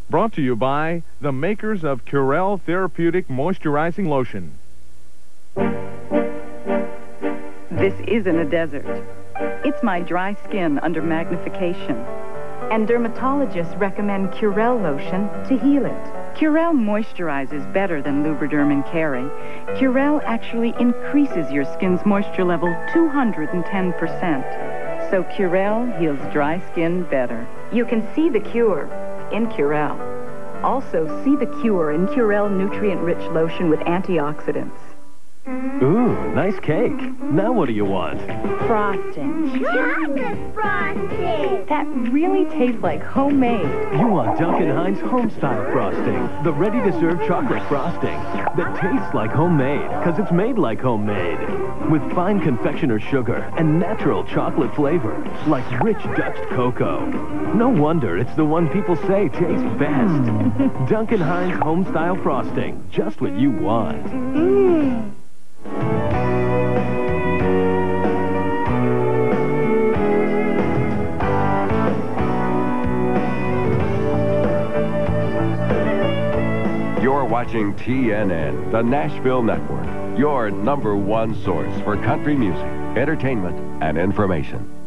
Brought to you by the makers of Curel Therapeutic Moisturizing Lotion. This isn't a desert. It's my dry skin under magnification. And dermatologists recommend Curel lotion to heal it. Curel moisturizes better than Lubriderm and Carry. Curel actually increases your skin's moisture level 210%. So Curel heals dry skin better. You can see the cure in Curel. Also, see the cure in Curel nutrient-rich lotion with antioxidants. Ooh, nice cake. Now what do you want? Frosting. Chocolate frosting. That really tastes like homemade. You want Duncan Hines Homestyle Frosting, the ready-to-serve chocolate frosting that tastes like homemade because it's made like homemade. With fine confectioner sugar and natural chocolate flavor, like rich Dutch cocoa. No wonder it's the one people say tastes best. Duncan Hines Homestyle Frosting, just what you want. You're watching TNN, the Nashville Network, your #1 source for country music, entertainment, and information.